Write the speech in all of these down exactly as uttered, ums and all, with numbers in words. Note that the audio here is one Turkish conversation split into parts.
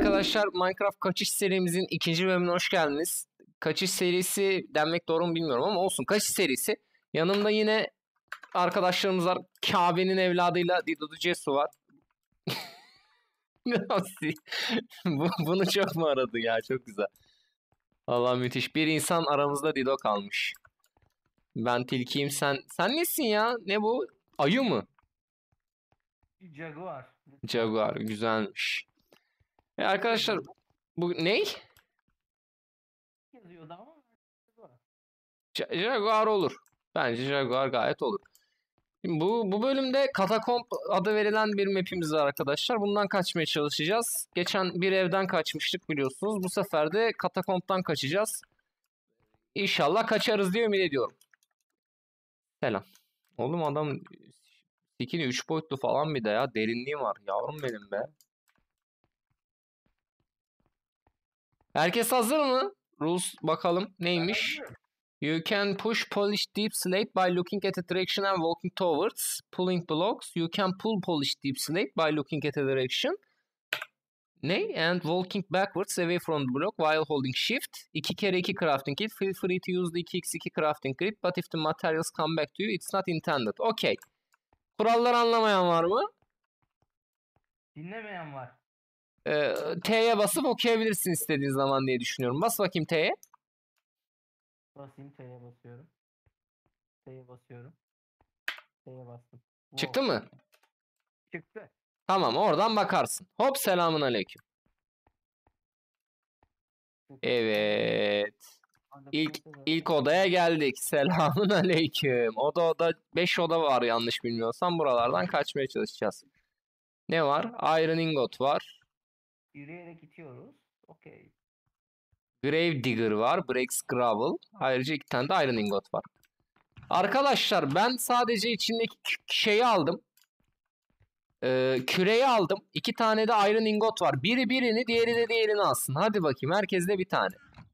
Arkadaşlar Minecraft kaçış serimizin ikinci bölümüne hoş geldiniz. Kaçış serisi denmek doğru mu bilmiyorum ama olsun. Kaçış serisi. Yanımda yine arkadaşlarımız var. Kabe'nin evladıyla Didodu Cesu var. Bu, bunu çok mu aradı ya? Çok güzel. Allah müthiş. Bir insan aramızda Dido kalmış. Ben tilkiyim, sen. Sen nesin ya? Ne bu? Ayı mı? Jaguar. Jaguar. Güzelmiş. E arkadaşlar bu ne? Yazıyordu ama Jaguar. Ja- Jaguar olur. Bence Jaguar gayet olur. Şimdi bu, bu bölümde Katakomb adı verilen bir map'imiz var arkadaşlar. Bundan kaçmaya çalışacağız. Geçen bir evden kaçmıştık biliyorsunuz. Bu sefer de Katakomb'dan kaçacağız. İnşallah kaçarız diye ümit ediyorum. Selam. Oğlum adam skin'i üç boyutlu falan bir de ya. Derinliği var. Yavrum benim be. Herkes hazır mı? Rules bakalım neymiş? You can push polished deep slate by looking at a direction and walking towards. Pulling blocks. You can pull polished deep slate by looking at a direction. Ne? And walking backwards away from the block while holding shift. iki kere iki crafting kit. Feel free to use the iki kere iki crafting kit. But if the materials come back to you, it's not intended. Okay. Kuralları anlamayan var mı? Dinlemeyen var. Ee, T'ye basıp okuyabilirsin istediğin zaman diye düşünüyorum. Bas bakayım T'ye. Basayım T'ye basıyorum. T'ye basıyorum. T'ye bastım. Wow. Çıktı mı? Çıktı. Tamam, oradan bakarsın. Hop, selamun aleyküm. Evet. İlk ilk odaya geldik. Selamun aleyküm. Oda oda beş oda var yanlış bilmiyorsam. Buralardan kaçmaya çalışacağız. Ne var? Iron ingot var. Yürüyerek itiyoruz. Okey. Grave digger var. Breaks gravel. Ayrıca iki tane de iron ingot var. Arkadaşlar ben sadece içindeki şeyi aldım. Ee, küreyi aldım. İki tane de iron ingot var. Biri birini, diğeri de diğerini alsın. Hadi bakayım. Herkes de bir tane.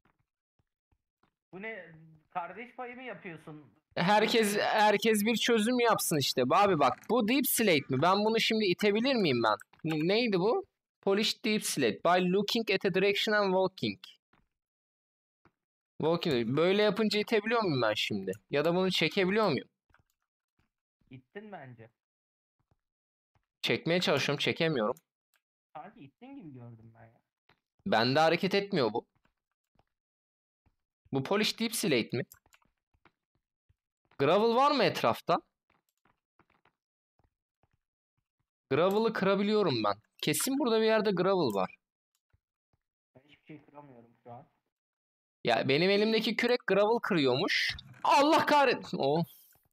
Bu ne? Kardeş payı mı yapıyorsun? Herkes herkes bir çözüm yapsın işte. Abi bak, bu deep slate mi? Ben bunu şimdi itebilir miyim ben? N- Neydi bu? Polished deep slate. By looking at a direction and walking. Walking. Böyle yapınca itebiliyor muyum ben şimdi? Ya da bunu çekebiliyor muyum? İttin bence. Çekmeye çalışıyorum. Çekemiyorum. Sanki ittin gibi gördüm ben ya. Bende hareket etmiyor bu. Bu polished deep slate mi? Gravel var mı etrafta? Gravel'ı kırabiliyorum ben. Kesin burada bir yerde gravel var. Ben hiçbir şey kıramıyorum şu an. Ya benim elimdeki kürek gravel kırıyormuş. Allah kahretsin. Oh.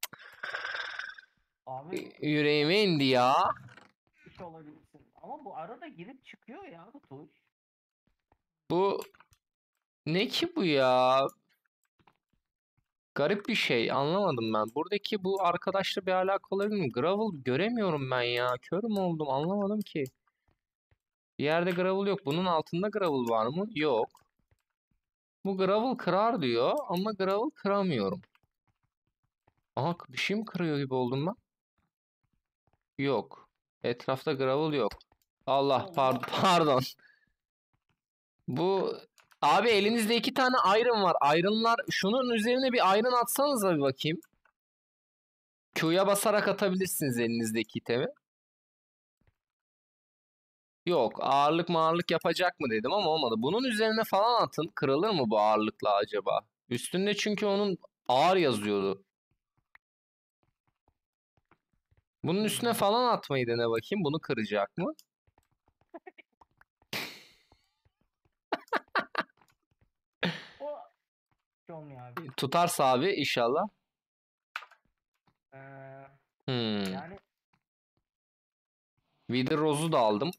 Abi Yüreğime indi ya. bir şey olabilirsin. Ama bu arada girip çıkıyor ya bu tuş. Bu ne ki bu ya? Garip bir şey. Anlamadım ben. Buradaki bu arkadaşla bir alaka olabilir mi? Gravel göremiyorum ben ya. Kör mü oldum? Anlamadım ki. Bir yerde gravel yok. Bunun altında gravel var mı? Yok. Bu gravel kırar diyor ama gravel kıramıyorum. Aha, bir şey mi kırıyor gibi oldum ben? Yok. Etrafta gravel yok. Allah, pardon. Pardon. Bu abi elinizde iki tane iron var. Iron'lar, şunun üzerine bir iron atsanıza bir bakayım. Q'ya basarak atabilirsiniz elinizdeki itemi. Yok, ağırlık mağırlık yapacak mı dedim ama olmadı. Bunun üzerine falan atın. Kırılır mı bu ağırlıkla acaba? Üstünde çünkü onun ağır yazıyordu. Bunun üstüne falan atmayı dene bakayım. Bunu kıracak mı? O hiç olmuyor abi. Tutarsa abi inşallah. Ee, Hmm. yani Wither Rose'u da aldım.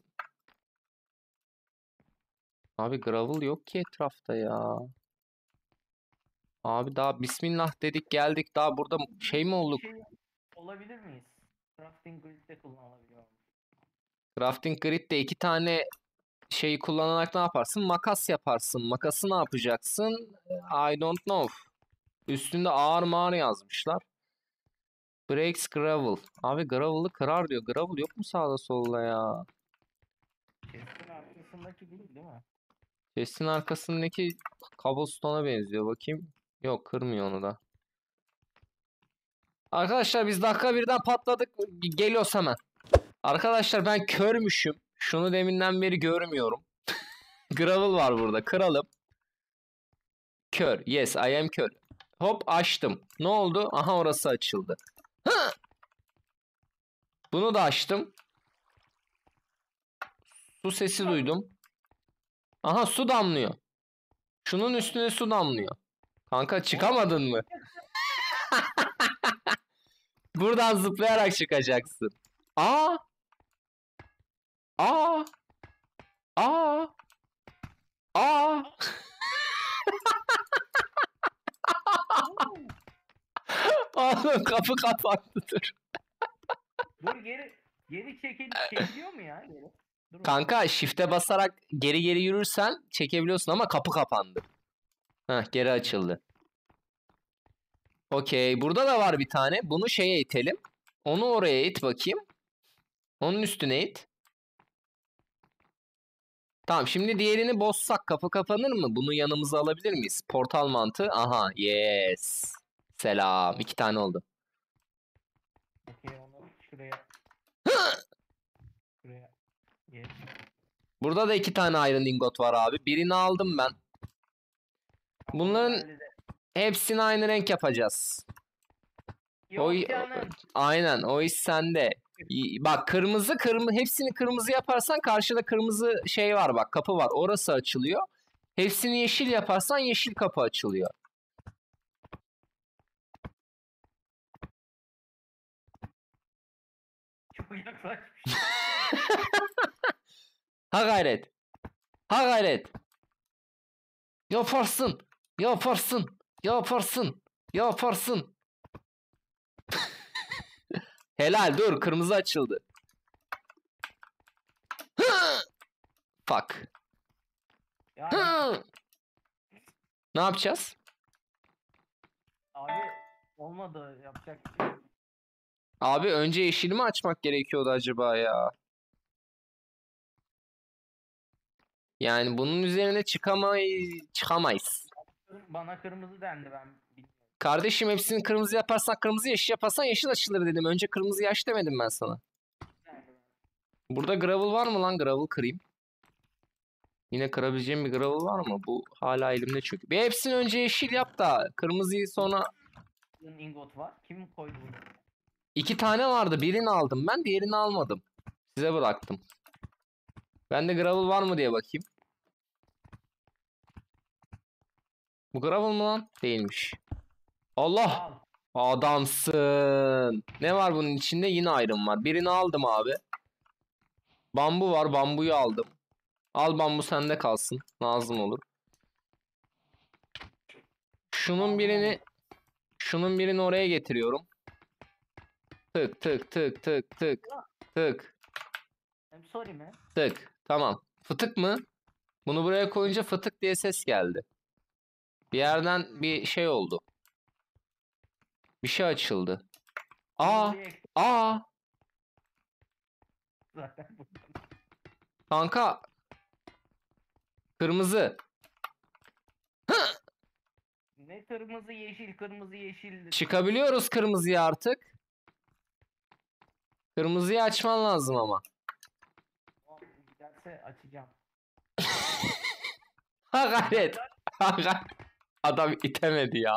Abi gravel yok ki etrafta ya. Abi daha bismillah dedik geldik, daha burada şey mi olduk? şey olabilir miyiz? Crafting grid'de kullanılabiliyor. Crafting Grid'de iki tane şeyi kullanarak ne yaparsın? Makas yaparsın. Makası ne yapacaksın? I don't know. Üstünde ağır mağır yazmışlar. Breaks gravel. Abi gravel'ı kırar diyor. Gravel yok mu sağda solda ya? Chest'in arkasındaki değil değil mi? Chest'in arkasındaki cobblestone'a benziyor. Bakayım. Yok, kırmıyor onu da. Arkadaşlar biz dakika birden patladık. Geliyoruz hemen. Arkadaşlar ben körmüşüm. Şunu deminden beri görmüyorum. Gravel var burada. Kıralım. Kör. Yes, I am kör. Hop, açtım. Ne oldu? Aha, orası açıldı. Hı! Bunu da açtım. Su sesi duydum. Aha, su damlıyor. Şunun üstüne su damlıyor. Kanka çıkamadın mı? Buradan zıplayarak çıkacaksın. Aa! Aa! Aa! Aa! Oğlum kapı kapandı, dur. Dur geri geri çekil çekiliyor mu ya geri? Dur Kanka shift'e basarak geri geri yürürsen çekebiliyorsun ama kapı kapandı. Heh, geri açıldı. Okey, burada da var bir tane. Bunu şeye itelim. Onu oraya it bakayım. Onun üstüne it. Tamam, şimdi diğerini bozsak kapı kapanır mı? Bunu yanımıza alabilir miyiz? Portal mantığı. Aha, yes. Selam. İki tane oldu. Okey, onu şuraya. Şuraya. Yes. Burada da iki tane iron ingot var abi. Birini aldım ben. Bunların Herhalde de- hepsini aynı renk yapacağız. Yok O, canım. aynen, o iş sende. Y- Bak, kırmızı kırmızı hepsini kırmızı yaparsan karşıda kırmızı şey var, bak kapı var, orası açılıyor. Hepsini yeşil yaparsan yeşil kapı açılıyor. Çok yaklaşmış. Ha gayret. Ha gayret. Yaparsın. Yaparsın. Yaparsın. Yaparsın. Helal, dur, kırmızı açıldı. Fuck. Yani Ne yapacağız? abi olmadı, yapacak bir şey yok. Abi önce yeşili mi açmak gerekiyordu acaba ya? Yani bunun üzerine çıkamayız, çıkamayız. Bana kırmızı dendi, ben bilmiyorum. Kardeşim, hepsini kırmızı yaparsan kırmızı, yeşil yaparsan yeşil açılır dedim. Önce kırmızı yaş demedim ben sana. Dendi. Burada gravel var mı lan? Gravel kırayım. Yine kırabileceğim bir gravel var mı? Bu hala elimde çünkü. Bir hepsini önce yeşil yap da kırmızıyı sonra... Ingot var. Kim koydu bunu? İki tane vardı. Birini aldım ben, diğerini almadım. Size bıraktım. Ben de gravel var mı diye bakayım. Bu gravel mı lan? Değilmiş. Allah! Al. Adamsın. Ne var bunun içinde? Yine iron var. Birini aldım abi. Bambu var. Bambuyu aldım. Al, bambu sende kalsın. Lazım olur. Şunun birini şunun birini oraya getiriyorum. Tık tık tık tık tık tık I'm sorry man. tık. Tamam. Fıtık mı? Bunu buraya koyunca fıtık diye ses geldi. Bir yerden bir şey oldu. Bir şey açıldı. Aa! Buraya ek- Aa! Zaten bu. Kanka. Kırmızı. Ne kırmızı yeşil, kırmızı yeşil. Çıkabiliyoruz kırmızıya artık. Kırmızıyı açman lazım ama. Tamam, giderse açacağım. Ha gayret. Ha gayret. Adam itemedi ya.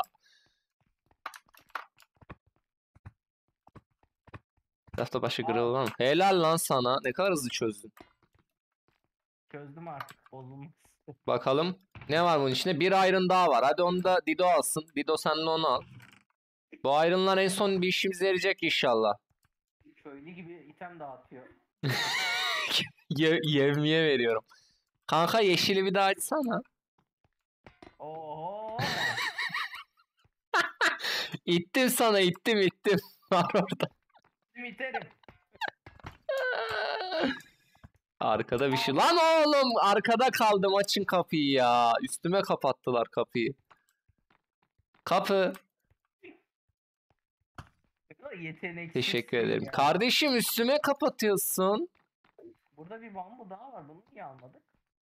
Rafta başka gravel var mı? Helal lan sana. Ne kadar hızlı çözdün. Çözdüm artık, bozulmaz. Bakalım. Ne var bunun içinde? Bir iron daha var. Hadi onu da Dido alsın. Dido, sen de onu al. Bu iron'lar en son bir işimize yarayacak inşallah. Köylü gibi item dağıtıyor. Ye yevmiye veriyorum. Kanka, yeşili bir daha açsana. Oho. İttim sana, ittim ittim. Var orada. Biterim. Arkada bir şey. Lan oğlum, arkada kaldım, açın kapıyı ya. Üstüme kapattılar kapıyı. Kapı. Yeteneksiz. Teşekkür ederim. ya. Kardeşim, üstüme kapatıyorsun. Burada bir bambu daha var. Bunu niye almadık?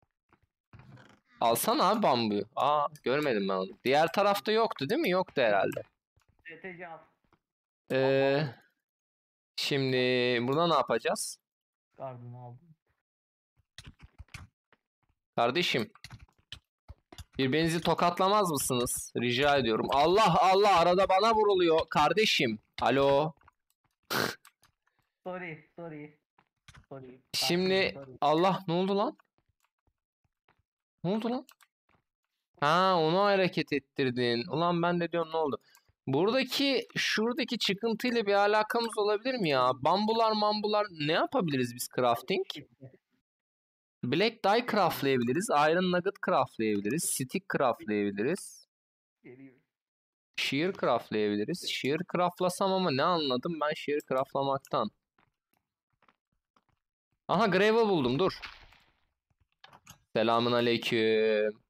Alsana abi bambuyu. Aa, görmedim ben onu. Diğer tarafta yoktu değil mi? Yoktu herhalde. C T C al. Ee, şimdi burada ne yapacağız? Gardım aldım. Kardeşim, birbirinizi tokatlamaz mısınız? Rica ediyorum. Allah Allah, arada bana vuruluyor. Kardeşim. Alo. Sorry, sorry. Sorry. Şimdi Sorry. Allah, ne oldu lan? Ne oldu lan? Ha, onu hareket ettirdin. Ulan ben de diyorum ne oldu? Buradaki şuradaki çıkıntıyla bir alakamız olabilir mi ya? Bambular mambular ne yapabiliriz biz crafting? Black dye craftlayabiliriz. Iron nugget craftlayabiliriz. Stick craftlayabiliriz. Geliyor. Shear craftlayabiliriz. Shear craftlasam ama ne anladım ben shear craftlamaktan? Aha, gravel buldum, dur. Selamun aleyküm.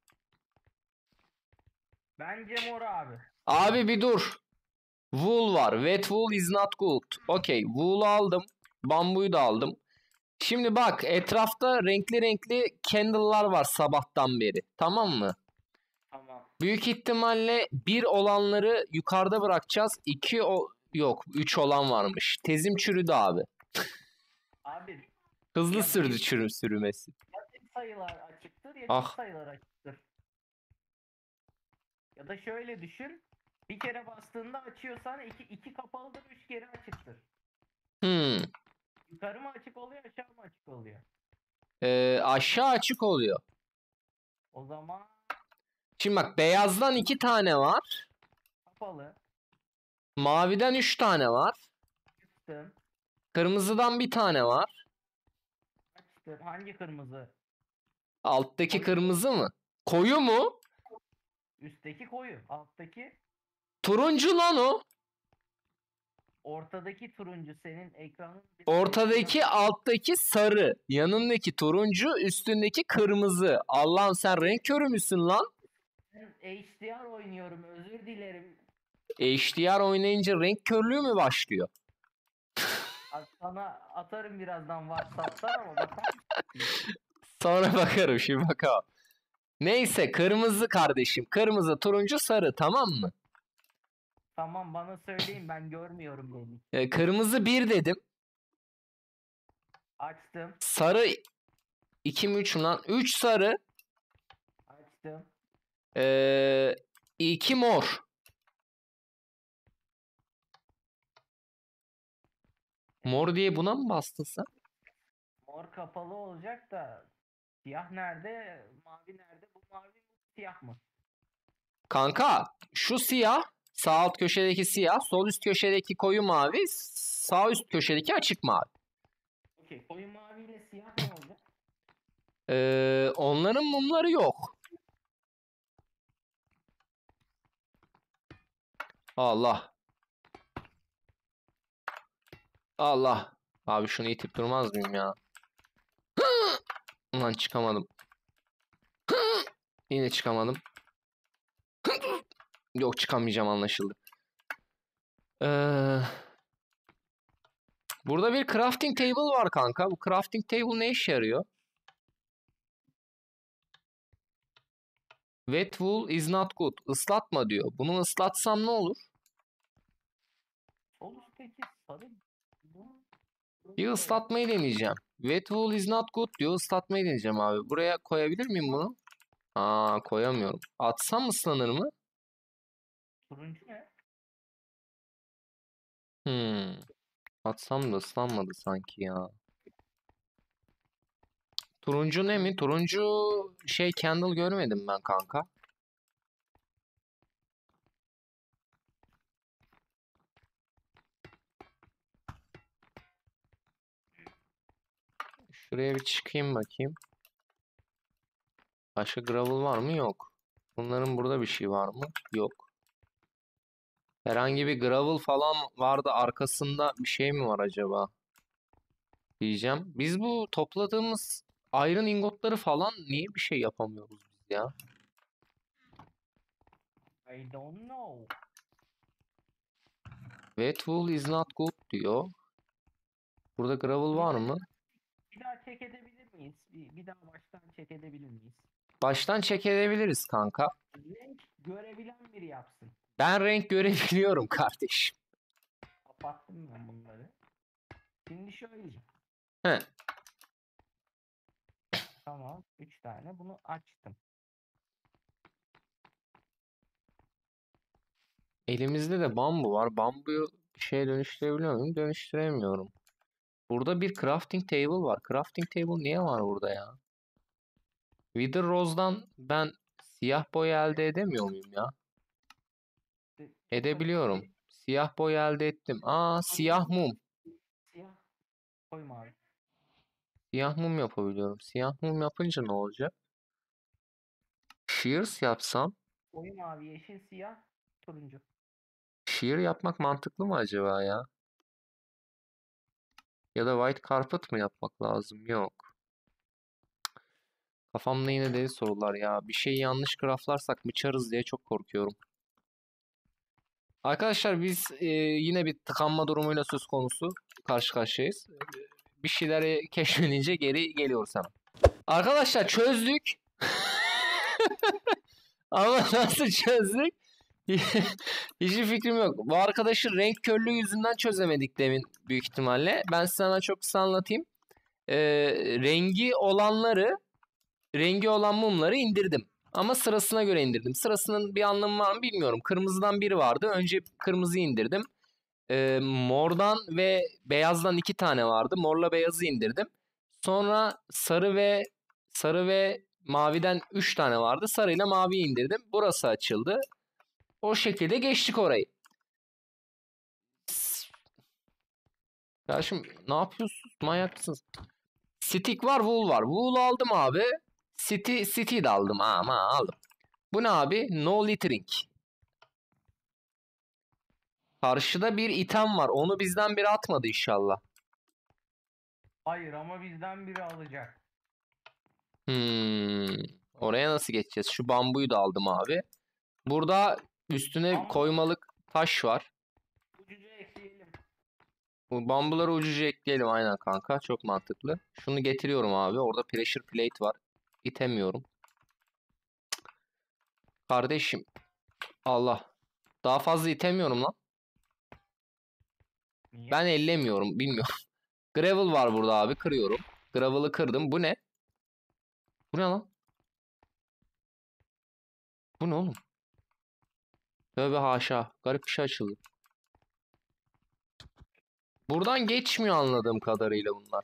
Bence mor abi. Abi bir dur. Wool var. Wet wool is not good. Okey. Wool'u aldım. Bambuyu da aldım. Şimdi bak, etrafta renkli renkli candle'lar var sabahtan beri. Tamam mı? Tamam. Büyük ihtimalle bir olanları yukarıda bırakacağız. İki o yok. Üç olan varmış. Tezim çürüdü abi. Abi Hızlı Ya sürdü bir- çürüm sürmesi. ya tek sayılar açıktır ya Ah. çift sayılar açıktır. Ya da şöyle düşün. Bir kere bastığında açıyorsan iki, iki kapalıdır, üç kere açıktır. Hmm. Yukarı mı açık oluyor, aşağı mı açık oluyor? Ee, aşağı açık oluyor. O zaman Şimdi bak, beyazdan iki tane var. kapalı. Maviden üç tane var. Açtın. Kırmızıdan bir tane var. Açtın. Hangi kırmızı? Alttaki Koyu. kırmızı mı? Koyu mu? Üstteki koyu. Alttaki. Turuncu lan o. Ortadaki turuncu senin ekranın. bir- Ortadaki, alttaki sarı. Yanındaki turuncu, üstündeki kırmızı. Allah'ım, sen renk körü müsün lan? Ben H D R oynuyorum, özür dilerim. H D R oynayınca renk körlüğü mü başlıyor? Abi sana atarım birazdan WhatsApp'tan ama bakar mısın? Sonra bakarım, şimdi bakalım. Neyse, kırmızı kardeşim. Kırmızı, turuncu, sarı, tamam mı? Tamam, bana söyleyin, ben görmüyorum beni. Ee, kırmızı bir dedim. Açtım. Sarı iki mi üç mü lan? üç sarı. Açtım. Ee, iki mor. Mor diye buna mı bastın sen? Mor kapalı olacak da siyah nerede? Mavi nerede? Bu mavi mi? Siyah mı? Kanka, şu siyah. Sağ alt köşedeki siyah. Sol üst köşedeki koyu mavi. Sağ üst köşedeki açık mavi. Okey. Koyu mavi ile siyah ne olacak? Ee, onların mumları yok. Allah. Allah. Abi şunu itip durmaz mıyım ya? Ulan çıkamadım. Yine çıkamadım. Yok, çıkamayacağım, anlaşıldı. Ee, burada bir crafting table var kanka. Bu crafting table ne işe yarıyor? Wet wool is not good. Islatma diyor. Bunu ıslatsam ne olur? Sol üstteki sarı. Bu. Bir ıslatmayı deneyeceğim. Wet wool is not good diyor. Islatmayı deneyeceğim abi. Buraya koyabilir miyim bunu? Aa, koyamıyorum. Atsam ıslanır mı? Turuncu ne? Hmm. Atsam da ıslanmadı sanki ya. Turuncu ne mi? Turuncu şey, candle görmedim ben kanka. Şuraya bir çıkayım bakayım. Başka gravel var mı? Yok. Bunların burada bir şey var mı? Yok. Herhangi bir gravel falan vardı, arkasında bir şey mi var acaba? Diyeceğim. Biz bu topladığımız iron ingotları falan niye bir şey yapamıyoruz biz ya? I don't know. Wet wool is not good diyor. Burada gravel var mı? bir daha check edebilir miyiz? Bir, bir daha baştan check edebilir miyiz? Baştan check edebiliriz kanka. Renk görebilen biri yapsın. Ben renk görebiliyorum kardeşim. Kapattım ben bunları. Şimdi şöyle. He. Tamam. Üç tane. Bunu açtım. Elimizde de bambu var. Bambuyu bir şeye dönüştürebiliyor muyum? Dönüştüremiyorum. Burada bir crafting table var. Crafting table niye var burada ya? Wither Rose'dan ben siyah boy elde edemiyor muyum ya? Edebiliyorum. Siyah boy elde ettim. Aa, siyah mum. Siyah. Koyma abi. Siyah mum yapabiliyorum. Siyah mum yapınca ne olacak? Shears yapsam. Koyma abi. Yeşil, siyah, turuncu. Shear yapmak mantıklı mı acaba ya? Ya da white carpet mı yapmak lazım? Yok. Kafamda yine deli sorular ya. Bir şeyi yanlış craftlarsak mıçarız diye çok korkuyorum. Arkadaşlar biz e, yine bir tıkanma durumuyla söz konusu karşı karşıyayız. Bir şeyleri keşfedince geri geliyoruz hemen. Arkadaşlar çözdük. Ama nasıl çözdük? Hiçbir fikrim yok. Bu arkadaşın renk körlüğü yüzünden çözemedik demin büyük ihtimalle. Ben sana çok kısa anlatayım. Ee, rengi olanları, rengi olan mumları indirdim. Ama sırasına göre indirdim. Sırasının bir anlamı var mı bilmiyorum. Kırmızıdan biri vardı. Önce kırmızı indirdim. Ee, mordan ve beyazdan iki tane vardı. Morla beyazı indirdim. Sonra sarı ve sarı ve maviden üç tane vardı. Sarıyla maviyi indirdim. Burası açıldı. O şekilde geçtik orayı. Ya şimdi ne yapıyorsunuz? Manyak mısınız? Stick var, wool var. Wool aldım abi. City, city de aldım. Ama aldım. Bu ne abi? No littering. Karşıda bir item var. Onu bizden biri atmadı inşallah. Hayır ama bizden biri alacak. Hmm. Oraya nasıl geçeceğiz? Şu bambuyu da aldım abi. Burada üstüne Ama- koymalık taş var. Ucuca ekleyelim. Bu bambuları ucuca ekleyelim aynen kanka. Çok mantıklı. Şunu getiriyorum abi. Orada pressure plate var. İtemiyorum. Kardeşim. Allah. Daha fazla itemiyorum lan. Niye? Ben ellemiyorum. Bilmiyorum. Gravel var burada abi. Kırıyorum. Gravel'ı kırdım. Bu ne? Bu ne lan? Bu ne oğlum? Tövbe haşa. Garip bir şey açıldı. Buradan geçmiyor anladığım kadarıyla bunlar.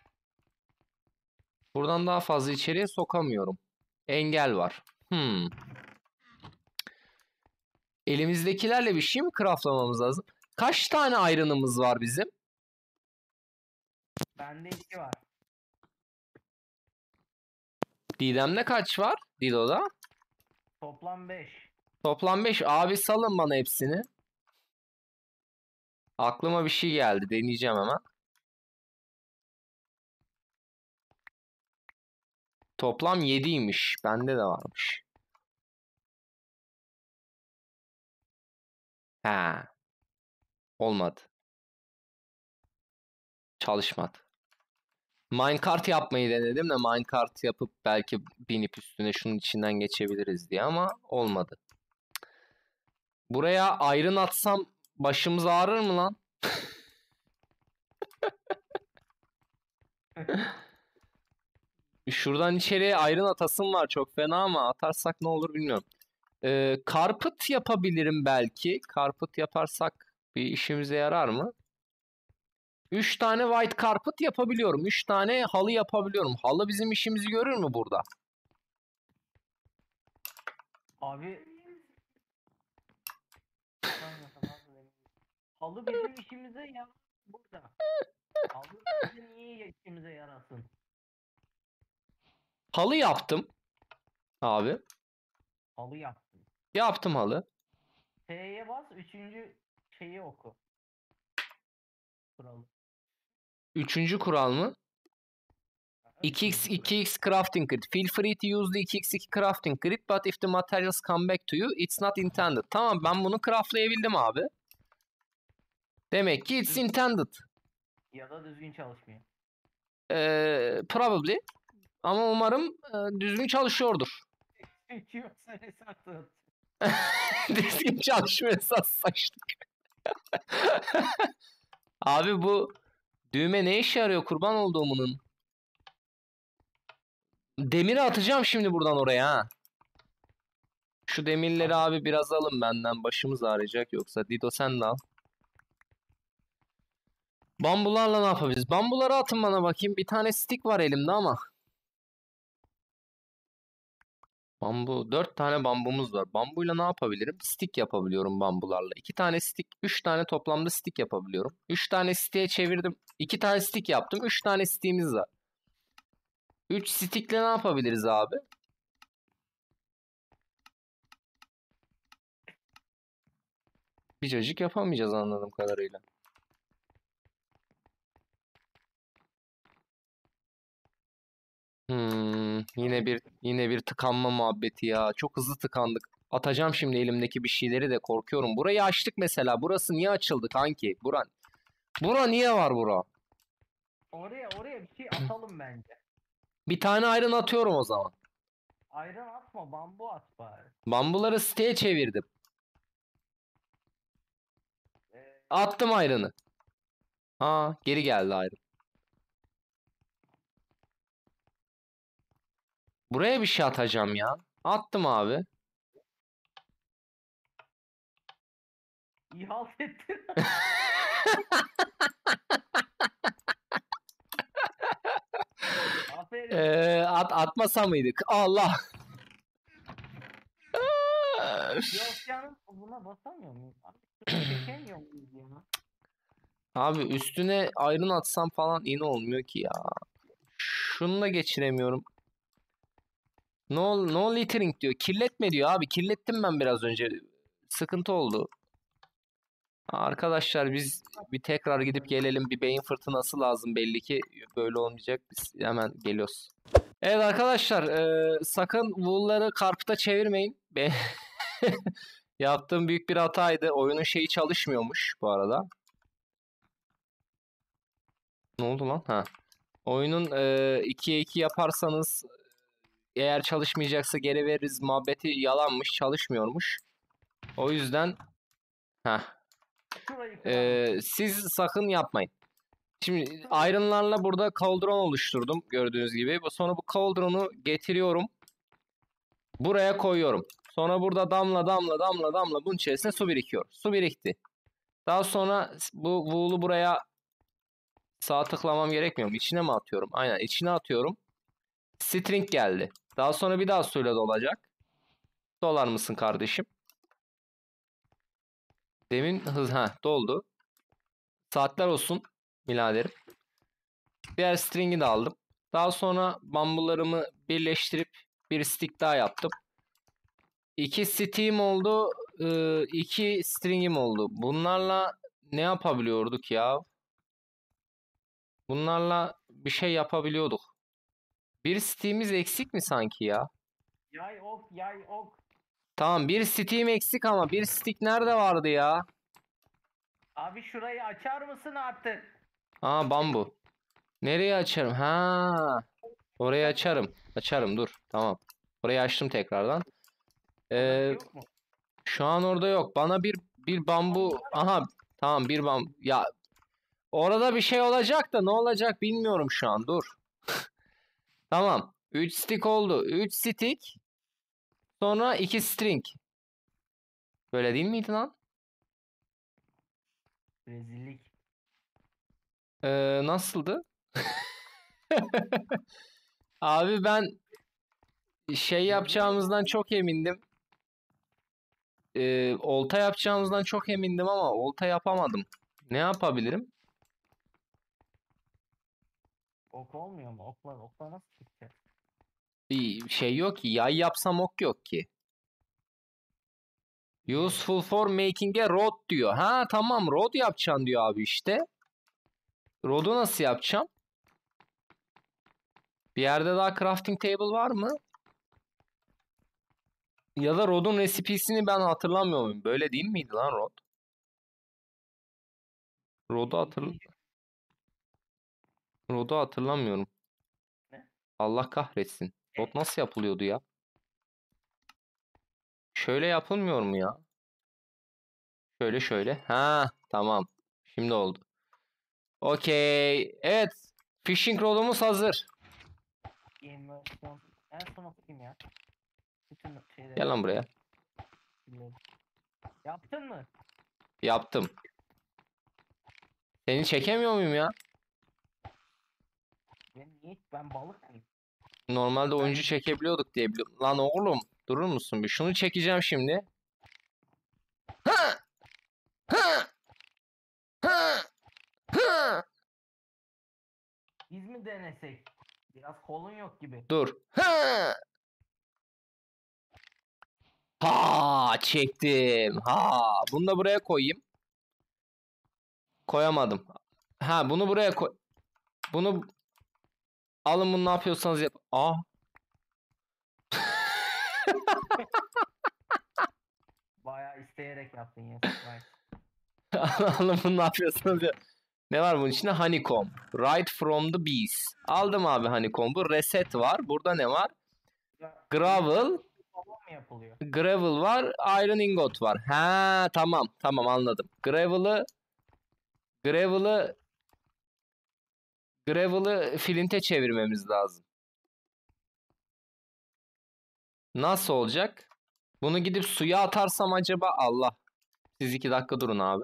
Buradan daha fazla içeriye sokamıyorum. Engel var. Hmm. Elimizdekilerle bir şey mi craftlamamız lazım? Kaç tane ayrınımız var bizim? Bende iki var. Didem'de kaç var? Dido'da? Toplam beş. Toplam beş. Abi salın bana hepsini. Aklıma bir şey geldi. Deneyeceğim hemen. Toplam yediymiş. Bende de varmış. Ha. Olmadı. Çalışmadı. Minecart yapmayı denedim de minecart yapıp belki binip üstüne şunun içinden geçebiliriz diye ama olmadı. Buraya iron atsam başımız ağrır mı lan? Şuradan içeriye iron atasım var çok fena ama atarsak ne olur bilmiyorum. Ee, carpet yapabilirim belki. Carpet yaparsak bir işimize yarar mı? üç tane white carpet yapabiliyorum. üç tane halı yapabiliyorum. Halı bizim işimizi görür mü burada? Abi. Halı bizim işimize ya burada. Halı bizim niye işimize yarasın? Halı yaptım. Abi. Halı yaptım. Yaptım halı. T'ye bas, üçüncü şeyi oku. Kuralı. Üçüncü kural mı? iki x iki x crafting grid. Feel free to use the iki x iki crafting grid but if the materials come back to you it's not intended. Tamam ben bunu craftlayabildim abi. Demek ki it's intended. Ya da düzgün çalışmıyor. Ee, probably. Ama umarım e, düzgün çalışıyordur. Hiç yoksa ne satın? Düzgün çalışmıyor esas saçtık. Abi bu düğme ne işe yarıyor kurban olduğumunun? Demiri atacağım şimdi buradan oraya ha. Şu demirleri abi biraz alın benden. Başımız ağrıyacak yoksa. Dido sen de al. Bambularla ne yapabiliriz? Bambuları atın bana bakayım. Bir tane stick var elimde ama. Bambu. Dört tane bambumuz var. Bambuyla ne yapabilirim? Stick yapabiliyorum bambularla. İki tane stick. Üç tane toplamda stick yapabiliyorum. Üç tane stick'e çevirdim. İki tane stick yaptım. Üç tane stick'imiz var. Üç stick'le ne yapabiliriz abi? Bir cacık yapamayacağız anladığım kadarıyla. Hmm, yine bir yine bir tıkanma muhabbeti ya. Çok hızlı tıkandık. Atacağım şimdi elimdeki bir şeyleri de korkuyorum. Burayı açtık mesela. Burası niye açıldı kanki? Bura, bura niye var bura? Oraya oraya bir şey atalım bence. Bir tane ayrın atıyorum o zaman. Ayran atma, bambu at bari. Bambuları siteye çevirdim. Ee, Attım ayrını. Ha, geri geldi ayrın. Buraya bir şey atacağım ya. Attım abi. İhalt ettin. Aferin. Ee, at atmasa mıydık? Allah. Yok canım, buna basamıyor muyum? Abi şunu çekemiyor muyuz ya? Abi üstüne ayrın atsam falan yine olmuyor ki ya. Şunu da geçiremiyorum. No, no littering diyor. Kirletme diyor abi. Kirlettim ben biraz önce. Sıkıntı oldu. Arkadaşlar biz bir tekrar gidip gelelim. Bir beyin fırtınası lazım belli ki. Böyle olmayacak. Biz hemen geliyoruz. Evet arkadaşlar. E, sakın wool'ları karputa çevirmeyin. Be Yaptığım büyük bir hataydı. Oyunun şeyi çalışmıyormuş bu arada. Ne oldu lan? Ha. Oyunun e, ikiye iki yaparsanız eğer çalışmayacaksa geri veririz muhabbeti yalanmış, çalışmıyormuş. O yüzden heh, Şurayı e, siz sakın yapmayın. Şimdi iron'larla burada kaldron oluşturdum gördüğünüz gibi. Sonra bu kaldronu getiriyorum. Buraya koyuyorum. Sonra burada damla damla damla damla bunun içerisine su birikiyor. Su birikti. Daha sonra bu wool'u buraya sağ tıklamam gerekmiyor mu? İçine mi atıyorum? Aynen içine atıyorum. String geldi. Daha sonra bir daha suyla dolacak. Dolar mısın kardeşim? Demin hız ha doldu. Saatler olsun biraderim. Diğer string'i de aldım. Daha sonra bambularımı birleştirip bir stick daha yaptım. İki stick'im oldu. ıı, iki string'im oldu. Bunlarla ne yapabiliyorduk ya? Bunlarla bir şey yapabiliyorduk. Bir stick'imiz eksik mi sanki ya? Yay ok, yay ok. Tamam bir stick'im eksik ama bir stick nerede vardı ya? Abi şurayı açar mısın artık? Aa bambu. Nereye açarım? Ha, orayı açarım. Açarım dur. Tamam. Orayı açtım tekrardan. Orada bir şey Ee, yok mu? şu an orada yok. Bana bir bir bambu. Aha tamam bir bambu. Ya orada bir şey olacak da ne olacak bilmiyorum şu an. Dur. Tamam. üç stick oldu. üç stick. Sonra iki string. Böyle değil miydi lan? Rezillik. Ee, nasıldı? Abi ben şey yapacağımızdan çok emindim. Ee, olta yapacağımızdan çok emindim ama olta yapamadım. Ne yapabilirim? Ok olmuyor mu? Okla, okla nasıl çıkacak? Bir şey yok ki. Yay yapsam ok yok ki. Useful for making a road diyor. Ha tamam road yapacaksın diyor abi işte. Road'u nasıl yapacağım? Bir yerde daha crafting table var mı? Ya da road'un resipesini ben hatırlamıyor muyum? Böyle değil miydi lan road? Road'u hatır... Rod'u hatırlamıyorum. Ne? Allah kahretsin. Rod nasıl yapılıyordu ya? Şöyle yapılmıyor mu ya? Şöyle şöyle. Ha, tamam. Şimdi oldu. Okey. Evet. Fishing rodumuz hazır. Immersion. En son okuyayım ya. Bütün şeyleri. Gel lan buraya. biliyorum. Yaptın mı? Yaptım. Seni çekemiyor muyum ya? Ben niye? Ben balık mıyım? Normalde oyuncu çekebiliyorduk diye biliyorum. Lan oğlum, durur musun bir? Şunu çekeceğim şimdi. Ha! Ha! Ha! Ha! Biz mi denesek? Biraz kolun yok gibi. Dur. Ha! Ha! Çektim. Ha! Bunu da buraya koyayım. Koyamadım. Ha, bunu buraya koy. Bunu alın, bunu ne yapıyorsanız yap. Aa. Bayağı isteyerek yaptın ya. Vay. Alın, bunu ne yapıyorsanız yap. Ne var bunun içinde? Honeycomb. Right from the bees. Aldım abi honeycomb'u. Reset var. Burada ne var? Gravel. Falan mı yapılıyor? Gravel var. Iron ingot var. Ha, tamam. Tamam, anladım. Gravel'ı Gravel'ı Gravel'ı flint'e çevirmemiz lazım. Nasıl olacak? Bunu gidip suya atarsam acaba? Allah. Siz iki dakika durun abi.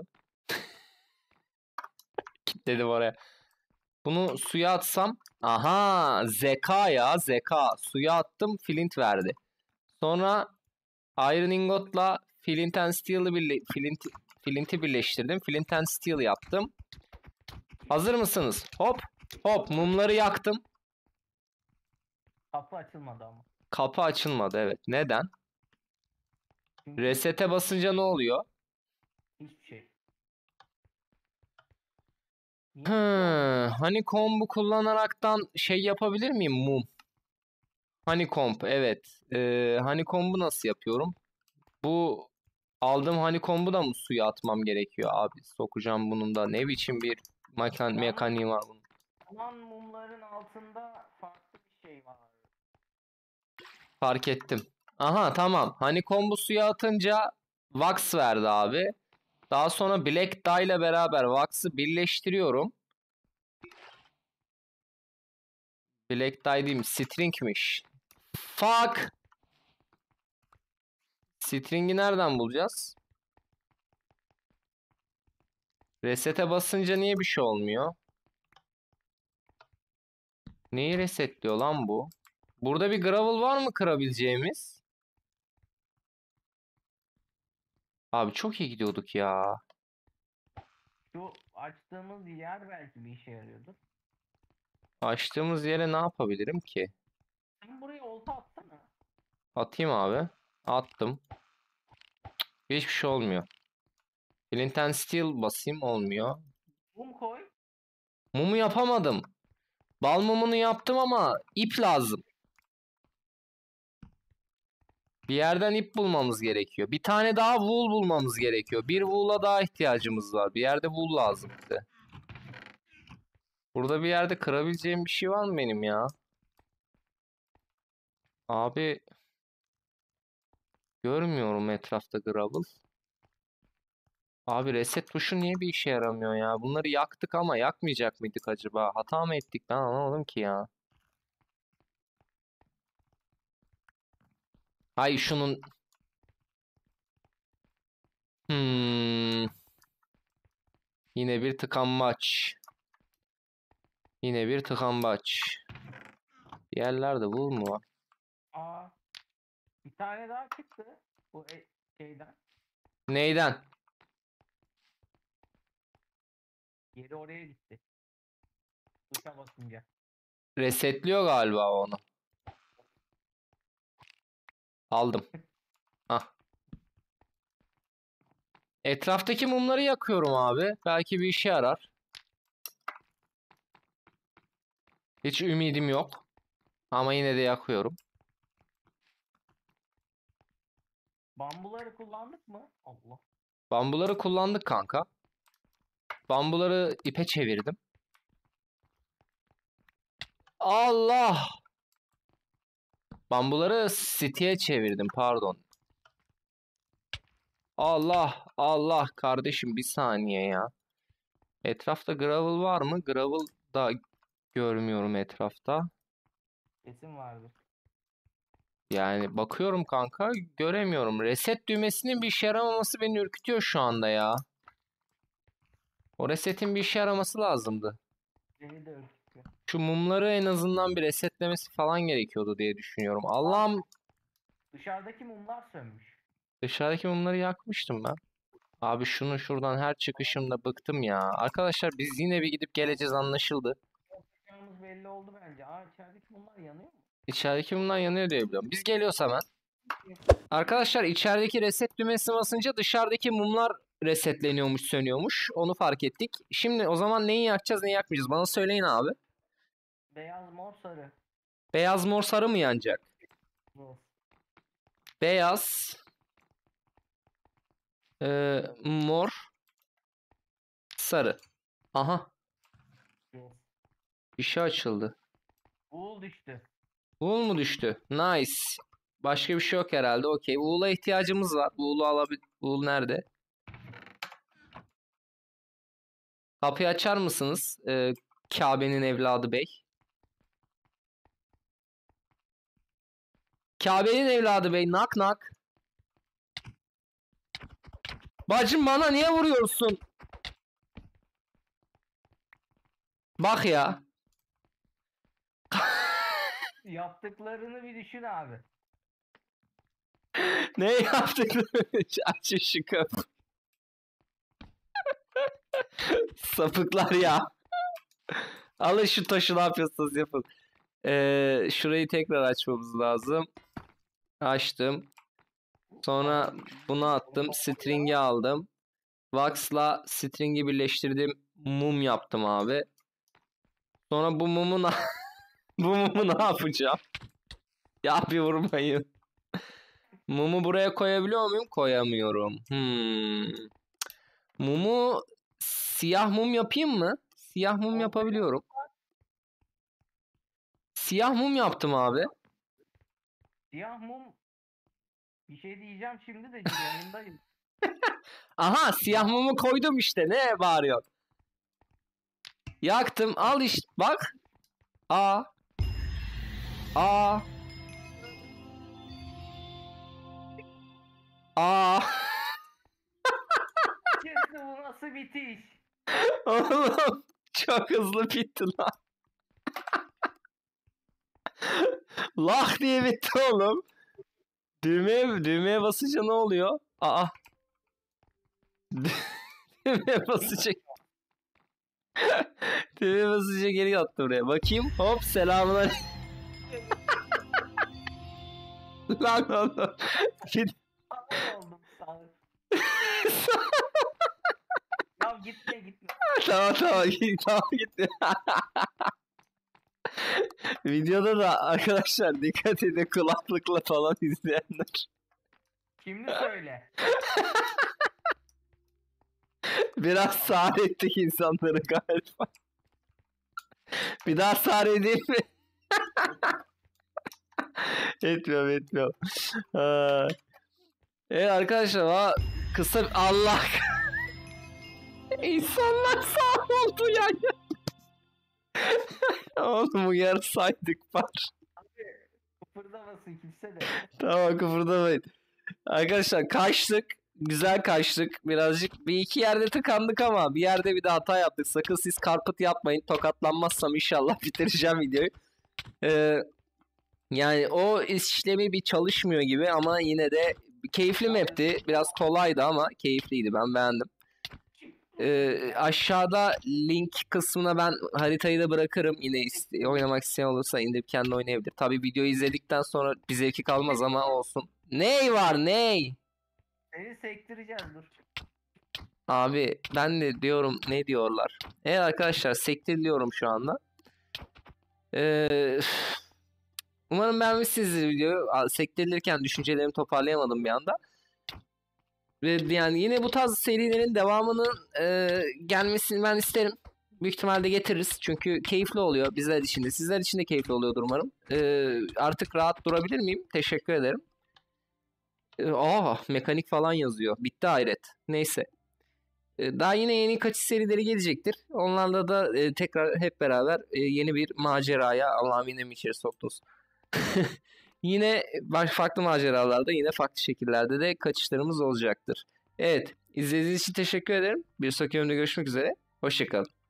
Kilitledim oraya. Bunu suya atsam. Aha, zeka ya, zeka. Suya attım, flint verdi. Sonra Iron ingot'la flint and steel'ı birle flint flint'i birleştirdim. Flint and steel yaptım. Hazır mısınız? Hop, hop, mumları yaktım. Kapı açılmadı ama. Kapı açılmadı, evet. Neden? Çünkü Reset'e basınca ne oluyor? hiçbir şey. Niye Hı, yapıyorsun? honeycomb'u kullanaraktan şey yapabilir miyim? Mum. Honeycomb, evet. Ee, honeycomb'u nasıl yapıyorum? Bu aldığım honeycomb'u da mı suya atmam gerekiyor abi? Sokacağım bunun da. Ne biçim bir mekan Yalnız- mekaniği var bunun. Yanan mumların altında farklı bir şey var. Fark ettim. Aha, tamam. Honeycomb'u suya atınca wax verdi abi. Daha sonra black dye ile beraber wax'ı birleştiriyorum. Black dye değil mi? String'miş. Fuck. String'i nereden bulacağız? Reset'e basınca niye bir şey olmuyor? Neyi resetliyor lan bu? Burada bir gravel var mı kırabileceğimiz? Abi çok iyi gidiyorduk ya. Şu açtığımız yer belki bir işe yarıyordur. Açtığımız yere ne yapabilirim ki? Sen buraya olta atsana. Atayım abi. Attım. Hiçbir şey olmuyor. Flint and Steel basayım, olmuyor. Mum koy. Mumu yapamadım. Bal mumunu yaptım ama ip lazım. Bir yerden ip bulmamız gerekiyor. Bir tane daha wool bulmamız gerekiyor. Bir wool'a daha ihtiyacımız var. Bir yerde wool lazım bize. Burada bir yerde kırabileceğim bir şey var mı benim ya? Abi görmüyorum etrafta gravel. Abi reset tuşu niye bir işe yaramıyor ya? Bunları yaktık ama yakmayacak mıydık acaba? Hata mı ettik? Ben anlamadım ki ya. Hay şunun... Hmm. Yine bir tıkanmaç. Yine bir tıkanmaç. Yerlerde bul mu var? Aa. Bir tane daha çıktı. Bu e- şeyden. Neyden? Geri oraya gitti. Tuşa basınca. Resetliyor galiba onu. Aldım. Hah. Etraftaki mumları yakıyorum abi. Belki bir işe yarar. Hiç ümidim yok. Ama yine de yakıyorum. Bambuları kullandık mı? Allah. Bambuları kullandık kanka. Bambuları ipe çevirdim. Allah! Bambuları City'ye çevirdim, pardon. Allah Allah kardeşim bir saniye ya. Etrafta gravel var mı? Gravel da görmüyorum etrafta. Kesin vardır. Yani bakıyorum kanka göremiyorum. Reset düğmesinin bir işe yaramaması beni ürkütüyor şu anda ya. O resetin bir işe yaraması lazımdı. Beni de ürkütüyor. Şu mumları en azından bir resetlemesi falan gerekiyordu diye düşünüyorum. Allah'ım, Dışarıdaki mumlar sönmüş. dışarıdaki mumları yakmıştım ben. Abi şunu şuradan her çıkışımda bıktım ya. Arkadaşlar biz yine bir gidip geleceğiz anlaşıldı. Yapacağımız belli oldu bence. Aa, içerideki mumlar yanıyor mu? İçerideki mumlar yanıyor diye biliyorum. Biz geliyoruz hemen. Arkadaşlar içerideki reset düğmesine basınca dışarıdaki mumlar resetleniyormuş, sönüyormuş. Onu fark ettik. Şimdi o zaman neyi yakacağız, neyi yakmayacağız? Bana söyleyin abi. Beyaz, mor, sarı. Beyaz, mor, sarı mı yanacak? Mor. Beyaz, e, mor, sarı. Aha, Mor. bir şey açıldı. Uğul düştü. Wool mu düştü? Nice. Başka bir şey yok herhalde. Okey. Wool'a ihtiyacımız var. Wool'u alabil... Wool nerede? Kapıyı açar mısınız? Ee, Kabe'nin evladı bey. Kabe'nin evladı bey. Knock knock. Bacım bana niye vuruyorsun? Bak ya. Yaptıklarını bir düşün abi. Ne yaptık? Aç şu kapı. Sapıklar ya. Alın şu taşı, ne yapıyorsunuz yapın. Ee, şurayı tekrar açmamız lazım. Açtım. Sonra bunu attım. String'i aldım. Wax'la string'i birleştirdim. Mum yaptım abi. Sonra bu mumu na- bu mumu ne yapacağım? Ya bir vurmayın. Mumu buraya koyabiliyor muyum? Koyamıyorum. Hmm. Mumu siyah mum yapayım mı? Siyah mum yapabiliyorum. Siyah mum yaptım abi. Siyah mum. Bir şey diyeceğim şimdi de yayındayım. Aha siyah mumu koydum işte. Ne bağırıyorsun? Yaktım. Al işte. Bak. Aa. Aa. Aa. Kesin bu nasıl bitiş? Oğlum çok hızlı bitti lan. Lah diye bitti oğlum. Düğmeye, düğmeye basınca ne oluyor? Aa. Düğmeye basınca düğmeye basınca geri attı buraya. Bakayım. Hop selamun Lan oğlum. Bir- Sağır oldum sağır. Ya gitme gitme. tamam tamam git tamam gitti. Videoda da arkadaşlar dikkat edin, kulaklıkla falan izleyenler. Şimdi söyle. Biraz sağır ettik insanları galiba. Bir daha sağır edeyim mi? Etmiyorum etmiyorum. Ha. Evet arkadaşlar ha, kısa Allah İnsanlar sağ oldu yani. Oğlum uyarı saydık var. Kıpırdamasın kimse de. Tamam kıpırdamayın. Arkadaşlar kaçtık. Güzel kaçtık. Birazcık bir iki yerde tıkandık ama bir yerde bir de hata yaptık. Sakın siz karpıt yapmayın. Tokatlanmazsam inşallah bitireceğim videoyu. Ee, yani o işlemi bir çalışmıyor gibi ama yine de keyifli map'ti. Biraz kolaydı ama keyifliydi. Ben beğendim. Ee, aşağıda link kısmına ben haritayı da bırakırım. Yine iste- oynamak isteyen olursa indirip kendi oynayabilir. Tabii videoyu izledikten sonra bir zevki kalmaz ama olsun. Ney var ney? Seni sektireceğiz dur. Abi ben de diyorum ne diyorlar. Evet arkadaşlar sektiriliyorum şu anda. Ee, umarım beğenmişsinizdir videoyu. Aa, sektirilirken düşüncelerimi toparlayamadım bir anda. Ve yani yine bu tarz serilerin devamının e, gelmesini ben isterim. Büyük ihtimalle getiririz. Çünkü keyifli oluyor bizler için de. Sizler için de keyifli oluyordur umarım. Ee, artık rahat durabilir miyim? Teşekkür ederim. Ee, aa, mekanik falan yazıyor. Bitti hayret. Neyse. Ee, daha yine yeni kaçış serileri gelecektir. Onlarla da e, tekrar hep beraber e, yeni bir maceraya, Allah'ım yine mi içeri soktunuz? Yine baş farklı maceralarda, yine farklı şekillerde de kaçışlarımız olacaktır. Evet, izlediğiniz için teşekkür ederim. Bir sonraki bölümde görüşmek üzere. Hoşça kalın.